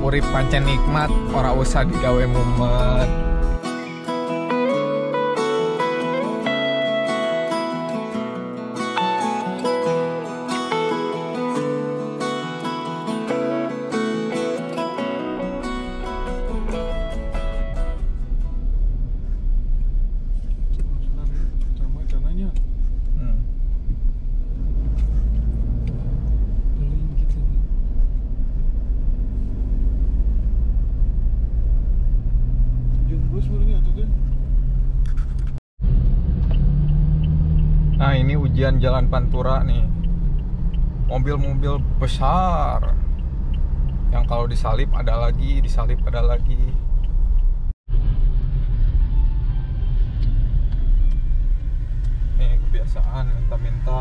urip pancen nikmat, ora usah digawe mumet. Nah ini ujian jalan Pantura nih. Mobil-mobil besar yang kalau disalip ada lagi, disalip ada lagi. Nih kebiasaan minta-minta.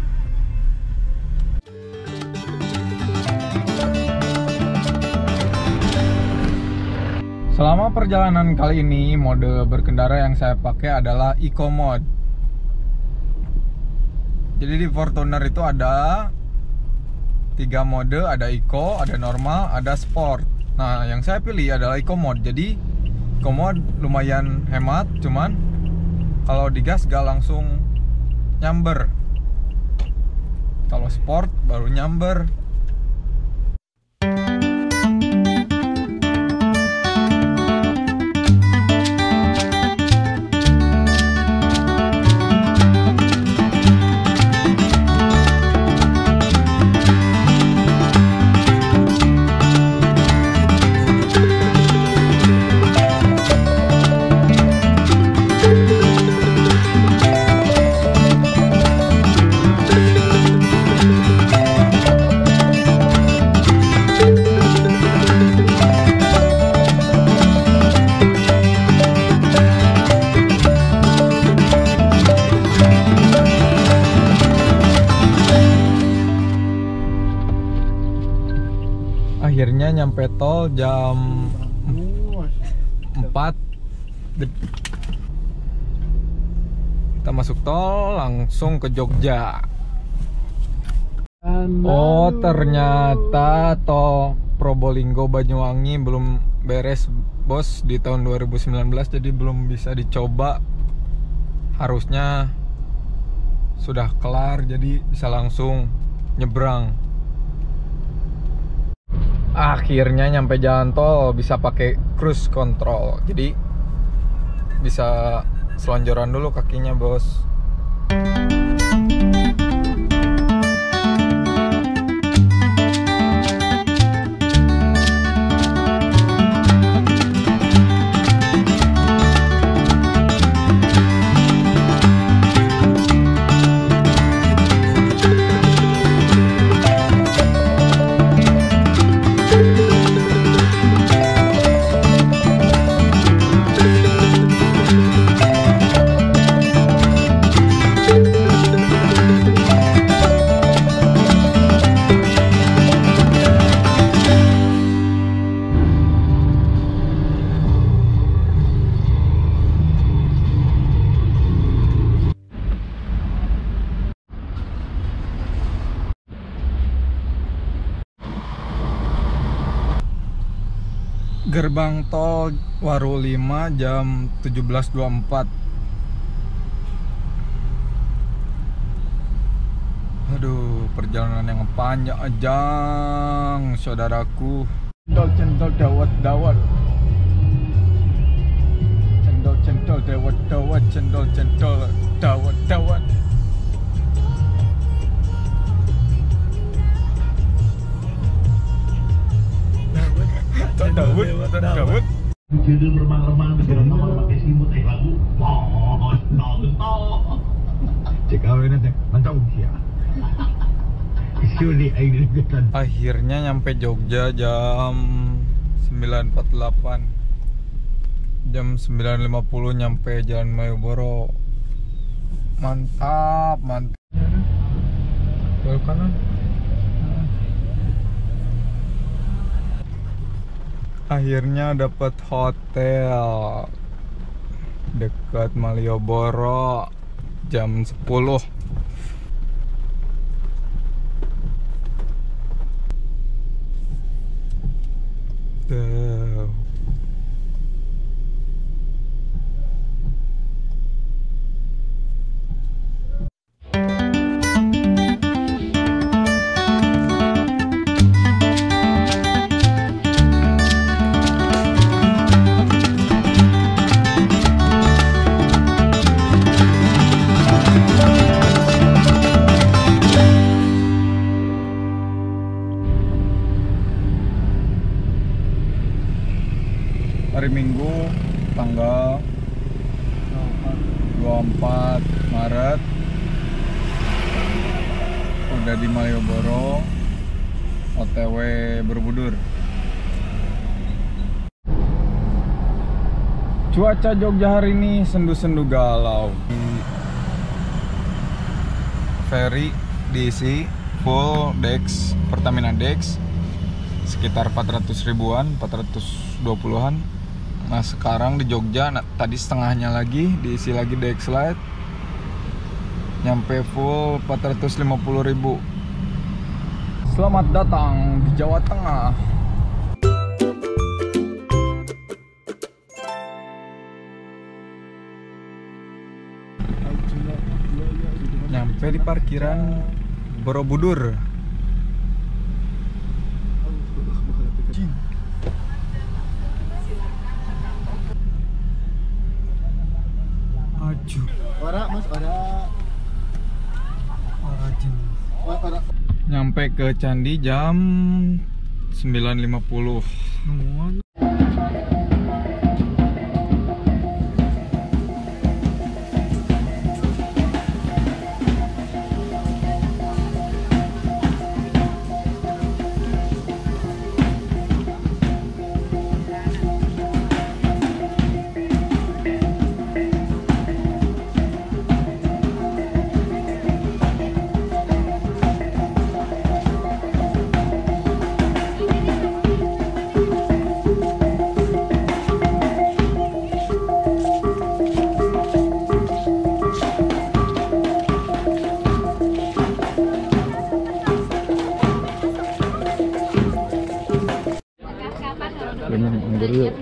Selama perjalanan kali ini, mode berkendara yang saya pakai adalah Eco Mode. Jadi di Fortuner itu ada 3 mode, ada Eco, ada normal, ada Sport. Nah, yang saya pilih adalah Eco Mode. Jadi Eco Mode lumayan hemat, cuman kalau digas gak langsung nyamber. Kalau Sport baru nyamber. Akhirnya nyampe tol jam 4. Kita masuk tol langsung ke Jogja. Oh ternyata tol Probolinggo Banyuwangi belum beres bos di tahun 2019, jadi belum bisa dicoba. Harusnya sudah kelar jadi bisa langsung nyebrang. Akhirnya nyampe jalan tol bisa pakai cruise control, jadi bisa selonjoran dulu kakinya bos. Gerbang tol Waru 5 jam 17.24. Aduh, perjalanan yang panjang, saudaraku. Cendol dawat-dawat. Cendol dawat-dawat, cendol dawat-dawat. Dawud. Judul remang-remang pakai simut lagu. Cek awalnya teh, mantap ya. Akhirnya nyampe Jogja jam 9.48. Jam 9.50 nyampe Jalan Malioboro. Mantap. Belok kanan. Akhirnya dapat hotel dekat Malioboro jam 10. Tuh. Hari Minggu tanggal 24 Maret udah di Malioboro, OTW Borobudur. Cuaca Jogja hari ini sendu-sendu galau. Ferry diisi full Dex, Pertamina Dex sekitar 400 ribuan, 420-an. Nah sekarang di Jogja, tadi setengahnya lagi diisi lagi Dexlite, nyampe full 450.000. Selamat datang di Jawa Tengah. Nyampe di parkiran Borobudur. Ora mas, ora jin. Ora. Nyampe ke Candi jam 9.50. Yuk.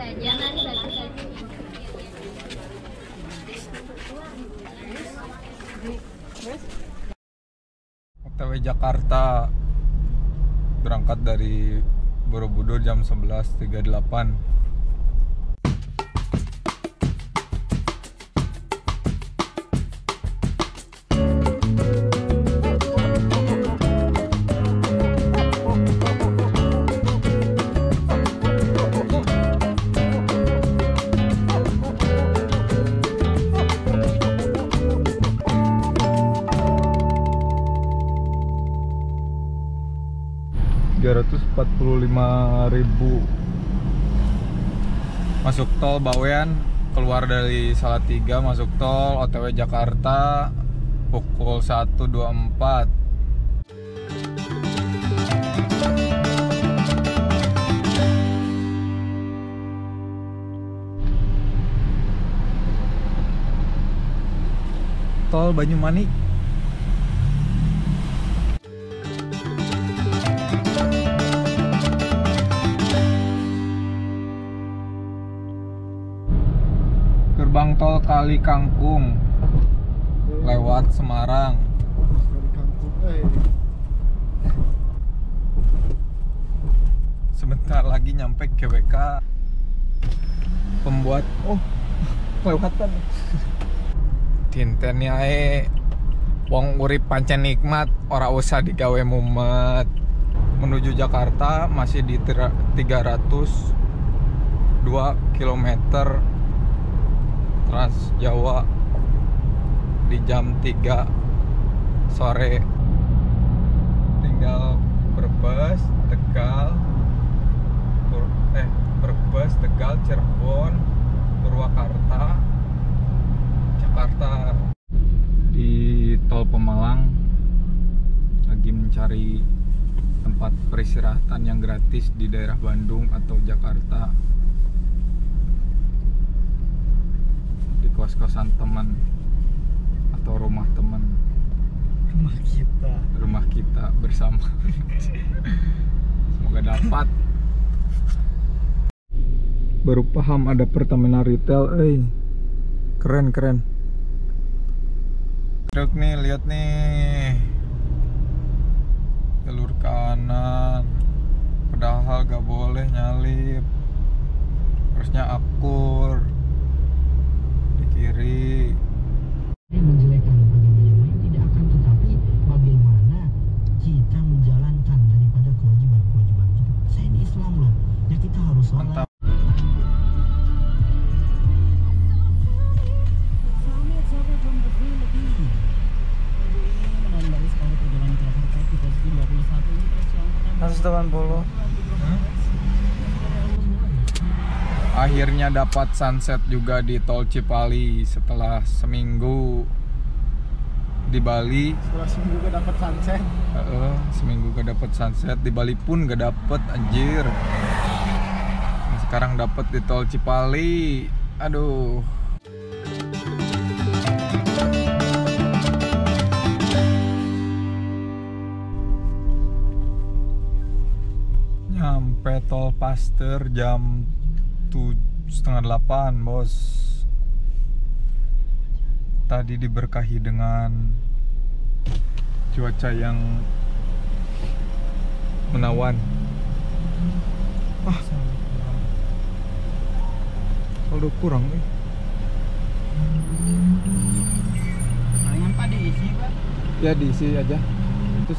OTW Jakarta berangkat dari Borobudur jam 11.38. Rp345.000 masuk tol Bawean, keluar dari Salatiga masuk tol OTW Jakarta pukul 1.24. Tol Banyumanik. Gerbang tol Kali Kangkung lewat Semarang. Sebentar lagi nyampe GWK. Pembuat kelewatan. Dinten ae wong urip pancen nikmat, ora usah digawe mumet. Menuju Jakarta masih di 302 km Trans Jawa di jam 3 sore. Tinggal Brebes, Tegal, Brebes, Tegal, Cirebon, Purwakarta, Jakarta. Di tol Pemalang lagi mencari tempat peristirahatan yang gratis di daerah Bandung atau Jakarta, di kos-kosan teman atau rumah teman. Rumah kita bersama. Semoga dapat. Baru paham ada Pertamina retail, keren. Truk nih, lihat nih, jalur kanan, padahal gak boleh nyalip, harusnya akur di kiri. Menjelekkan bagi yang lain tidak akan, tetapi bagaimana kita menjalankan daripada kewajiban-kewajiban kita. Saya ini Islam loh, ya kita harus sholat. Mantap. Akhirnya dapat sunset juga di Tol Cipali setelah seminggu di Bali. Setelah seminggu gak dapat sunset. Seminggu gak dapat sunset, di Bali pun gak dapet, anjir. Nah, sekarang dapet di Tol Cipali. Aduh. Nyampe Tol Paster jam 7:30, bos. Tadi diberkahi dengan cuaca yang menawan. Saldo kurang nih. Palingan Pak diisi Pak. Ya diisi aja. Itu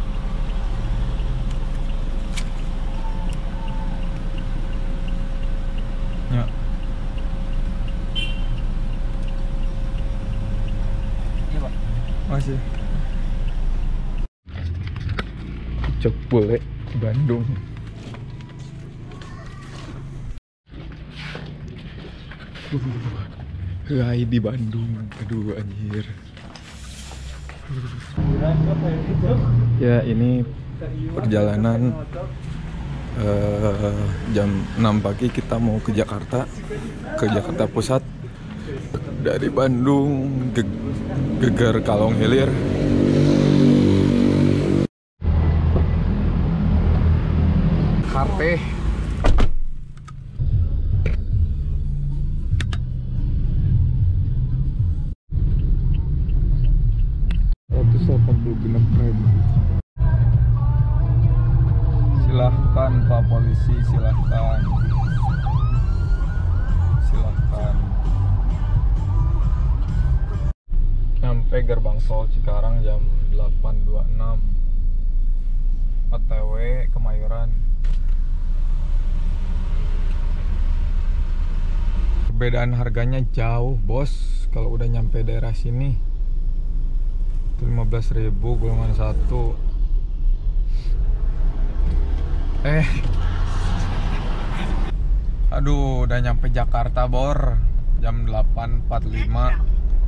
ya. Iya Pak. Masih. Cok boleh Bandung. Hai di Bandung. Aduh anjir. Ya ini perjalanan jam 6 pagi kita mau ke Jakarta Pusat dari Bandung, Geger Kalong Hilir. Karte 186.000. Silahkan Pak Polisi, silahkan. Sampai gerbang tol Cikarang jam 8.26, OTW Kemayoran. Perbedaan harganya jauh, bos. Kalau udah nyampe daerah sini 15.000 golongan 1. Aduh, udah nyampe Jakarta, Bor. Jam 8.45.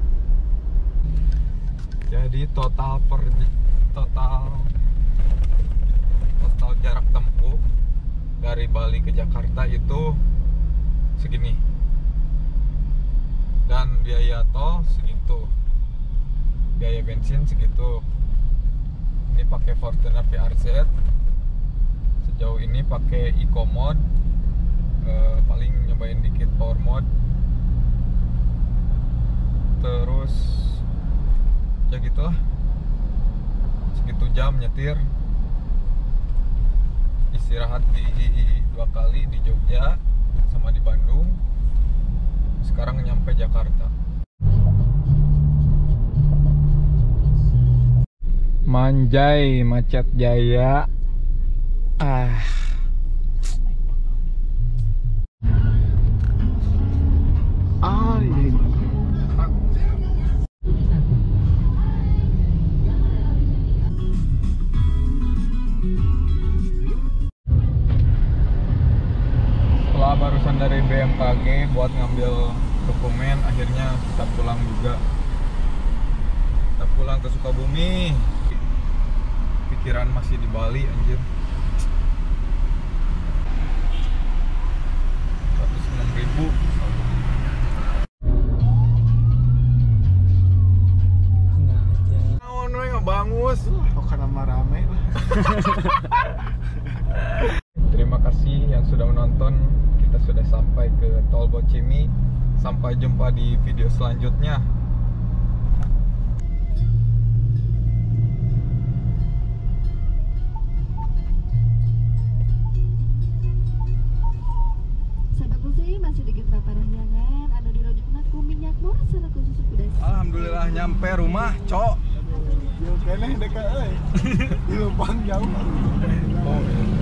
Jadi total jarak tempuh dari Bali ke Jakarta itu segini. Dan biaya tol segitu. Biaya bensin segitu. Ini pakai Fortuner VRZ. Sejauh ini pakai Eco Mode. Paling nyobain dikit Power Mode. Terus ya gitulah, segitu jam nyetir. Istirahat di 2 kali di Jogja sama di Bandung. Sekarang nyampe Jakarta. Manjai Macet Jaya. Setelah barusan dari BMKG buat ngambil dokumen, akhirnya kita pulang juga. Kita pulang ke Sukabumi. Pikiran masih di Bali, anjir. 106.000. Naon we ngebangus. Karena rame lah. Terima kasih yang sudah menonton. Kita sudah sampai Tol Bocimi. Sampai jumpa di video selanjutnya. Sahabat muslim masih di Getra Parahyangan, anu di rojokna ku minyak murah sana khusus kuda. Alhamdulillah nyampe rumah, Cok. Yo keneh dekat euy. Di Lubang jauh. Oh, iya.